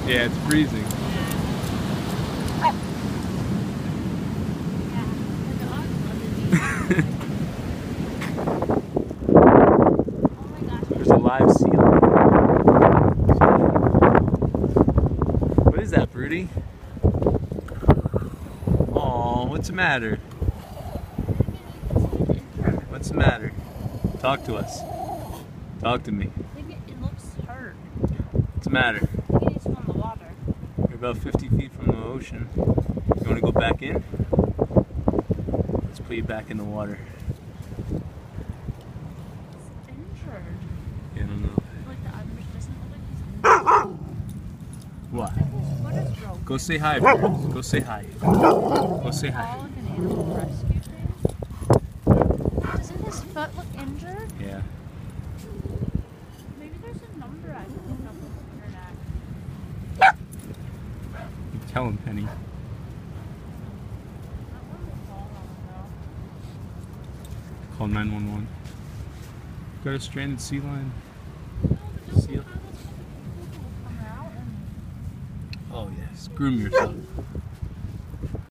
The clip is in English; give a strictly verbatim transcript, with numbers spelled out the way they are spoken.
Yeah, it's freezing. There's a live seal. What is that, Broody? Oh, what's the matter? What's the matter? Talk to us. Talk to me. I think it, it looks hurt. What's the matter? I think it needs to go in the water. You're about fifty feet from the ocean. You want to go back in? Let's put you back in the water. It's injured. Yeah, I don't know. Like the Irish doesn't look like he's What? What is broken? Go say hi, bro. Go say hi. Go say hi. All like an animal rescue thing. Doesn't his foot look injured? Yeah. Maybe there's a number I can look up on the internet. You tell him, Penny. That one will fall on though. Call nine one one. Got a stranded sea lion. No, but don't Seal. have those people come out and Oh yes. Groom yourself.